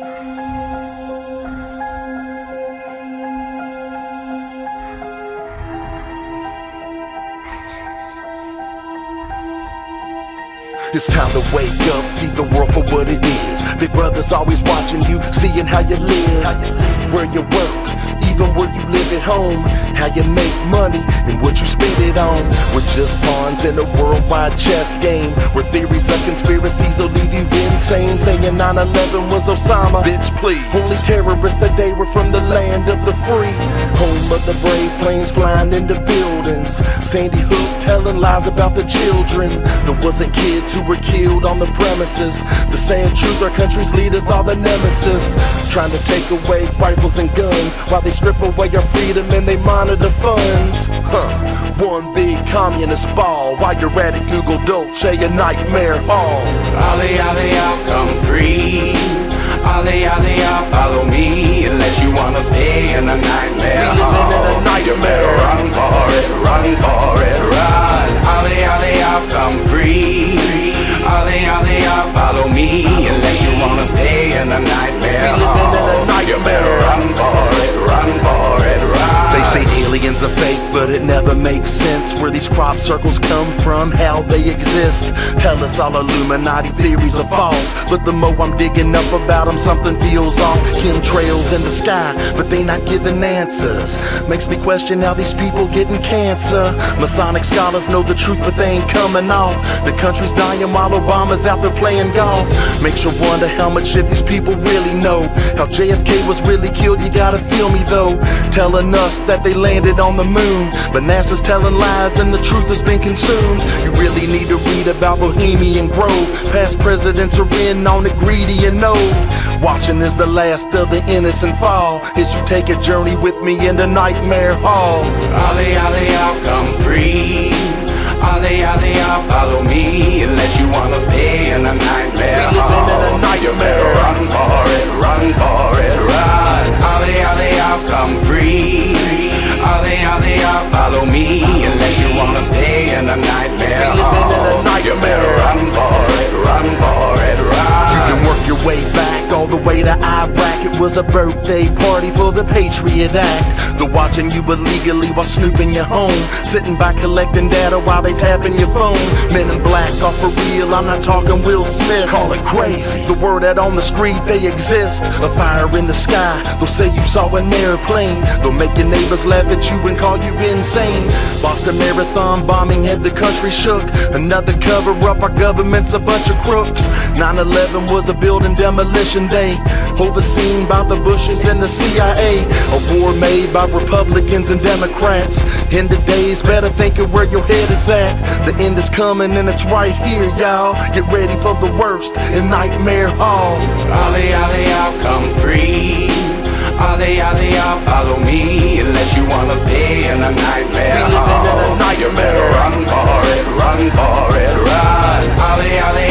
It's time to wake up, see the world for what it is. Big brother's always watching you, seeing how you live, where you work, even where you live at home, how you make money and what you spend it on. We're just pawns in a worldwide chess game, where theories of conspiracies will leave you insane. Saying 9/11 was Osama, bitch please. Only terrorists that day were from the land of the free, home of the brave, planes flying into buildings. Sandy Hook telling lies about the children. There wasn't kids who were killed on the premises. The sad truth, our country's leaders are the nemesis, trying to take away rifles and guns while they strip away our freedom and they monitor funds. One big communist ball. While you're at it, Google Dolce and Nightmare Hall. Ollie, ollie, I'll come free. Ollie, ollie, I'll follow me, unless you wanna stay in a nightmare hall. Nightmare. Run for it, run for it, run. Ollie, ollie, I'll come free. Ollie, ollie, I'll follow me, unless you wanna stay in a nightmare hall. Run for it, run for it, run. They say aliens are fake, but it never makes sense where these crop circles come from, how they exist. Tell us all Illuminati theories are false, but the more I'm digging up about them, something feels off. Chemtrails in the sky, but they not giving answers. Makes me question how these people getting cancer. Masonic scholars know the truth, but they ain't coming off. The country's dying while Obama's out there playing golf. Makes you wonder how much shit these people really know. How JFK was really killed, you gotta feel me though. Telling us that they landed on the moon, but NASA's telling lies and the truth has been consumed. You really need to read about Bohemian Grove. Past presidents are in on it, greedy and old. Watching as the last of the innocent fall, as you take a journey with me into Nightmare Hall. Ollie, ollie, I'll come free. Ollie, ollie, I'll follow me, unless you wanna stay in a nightmare hall. Run for it, run for it, run. Ollie, ollie, I'll come free. Ollie, ollie, I'll follow me, unless you wanna stay in a nightmare hall. Run for it, run for it, run. You can work your way back all the way to Iraq. It was a birthday party for the Patriot Act. They're watching you illegally while snooping your home, sitting by collecting data while they tapping your phone. Men in black are for real, I'm not talking Will Smith. Call it crazy, the word out on the street, they exist. A fire in the sky, they'll say you saw an airplane. They'll make your neighbors laugh at you and call you insane. Boston Marathon bombing had the country shook. Another cover up, our government's a bunch of crooks. 9/11 was a building demolition day, overseen by the Bushes and the CIA. A war made by Republicans and Democrats. In the days, better think of where your head is at. The end is coming and it's right here, y'all. Get ready for the worst in Nightmare Hall. Ollie, ollie, I'll come free. Ollie, ollie, I'll follow me, unless you wanna stay in a nightmare hall. Run for it, run for it, run. Ollie, ollie,